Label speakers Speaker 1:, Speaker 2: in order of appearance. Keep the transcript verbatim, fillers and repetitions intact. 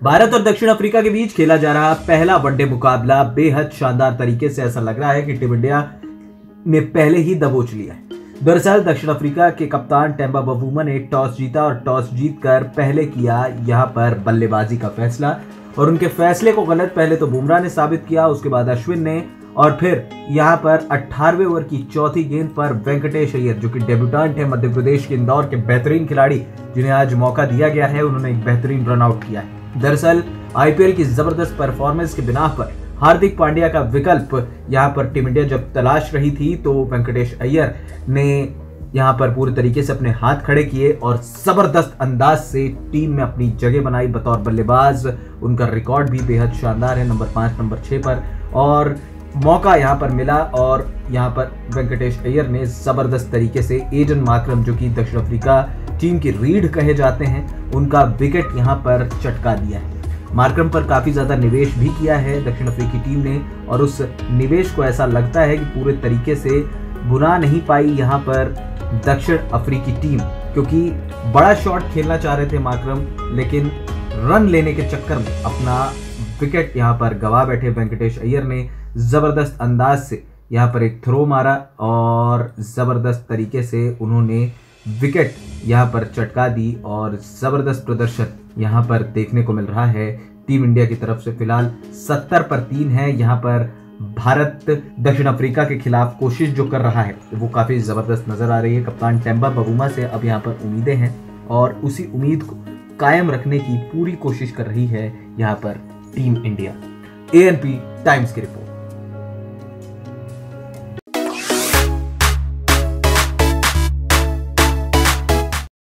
Speaker 1: भारत और दक्षिण अफ्रीका के बीच खेला जा रहा पहला वनडे मुकाबला बेहद शानदार तरीके से ऐसा लग रहा है कि टीम इंडिया ने पहले ही दबोच लिया है। दरअसल दक्षिण अफ्रीका के कप्तान टेम्बा बवूमा ने टॉस जीता और टॉस जीतकर पहले किया यहां पर बल्लेबाजी का फैसला, और उनके फैसले को गलत पहले तो बुमराह ने साबित किया, उसके बाद अश्विन ने, और फिर यहां पर अठारहवें ओवर की चौथी गेंद पर वेंकटेश अय्यर जो कि डेब्यूटेंट है मध्य प्रदेश के इंदौर के बेहतरीन खिलाड़ी जिन्हें आज मौका दिया गया है, उन्होंने एक बेहतरीन रन आउट किया है। दरअसल आईपीएल की जबरदस्त परफॉर्मेंस के बिना पर हार्दिक पांड्या का विकल्प यहां पर टीम इंडिया जब तलाश रही थी तो वेंकटेश अय्यर ने यहां पर पूरे तरीके से अपने हाथ खड़े किए और जबरदस्त अंदाज से टीम में अपनी जगह बनाई बतौर बल्लेबाज। उनका रिकॉर्ड भी बेहद शानदार है, नंबर पांच नंबर छह पर, और मौका यहां पर मिला और यहां पर वेंकटेश अय्यर ने जबरदस्त तरीके से एडन मार्क्रम जो कि दक्षिण अफ्रीका टीम की रीढ़ कहे जाते हैं, उनका विकेट यहां पर चटका दिया है। मार्क्रम पर काफी ज्यादा निवेश भी किया है दक्षिण अफ्रीकी टीम ने, और उस निवेश को ऐसा लगता है कि पूरे तरीके से भुना नहीं पाई यहां पर दक्षिण अफ्रीकी टीम, क्योंकि बड़ा शॉट खेलना चाह रहे थे मार्क्रम, लेकिन रन लेने के चक्कर में अपना विकेट यहां पर गवा बैठे। वेंकटेश अय्यर ने जबरदस्त अंदाज से यहां पर एक थ्रो मारा और जबरदस्त तरीके से उन्होंने विकेट यहां पर चटका दी, और जबरदस्त प्रदर्शन यहां पर देखने को मिल रहा है टीम इंडिया की तरफ से। फिलहाल सत्तर पर तीन है यहाँ पर भारत दक्षिण अफ्रीका के खिलाफ कोशिश जो कर रहा है वो काफी जबरदस्त नजर आ रही है। कप्तान टेम्बा बवूमा से अब यहाँ पर उम्मीदें हैं और उसी उम्मीद को कायम रखने की पूरी कोशिश कर रही है यहाँ पर टीम इंडिया। एएनपी टाइम्स की रिपोर्ट।